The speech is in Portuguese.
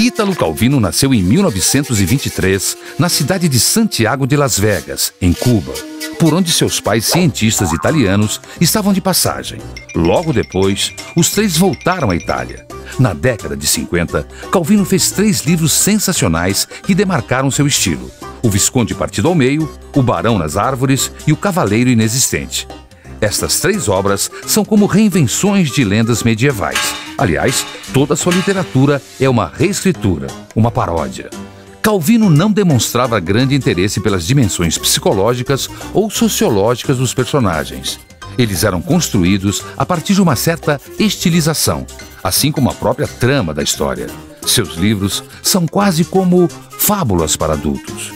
Ítalo Calvino nasceu em 1923, na cidade de Santiago de Las Vegas, em Cuba, por onde seus pais cientistas italianos estavam de passagem. Logo depois, os três voltaram à Itália. Na década de 50, Calvino fez 3 livros sensacionais que demarcaram seu estilo: O Visconde Partido ao Meio, O Barão nas Árvores e O Cavaleiro Inexistente. Estas 3 obras são como reinvenções de lendas medievais. Aliás, toda sua literatura é uma reescritura, uma paródia. Calvino não demonstrava grande interesse pelas dimensões psicológicas ou sociológicas dos personagens. Eles eram construídos a partir de uma certa estilização, assim como a própria trama da história. Seus livros são quase como fábulas para adultos.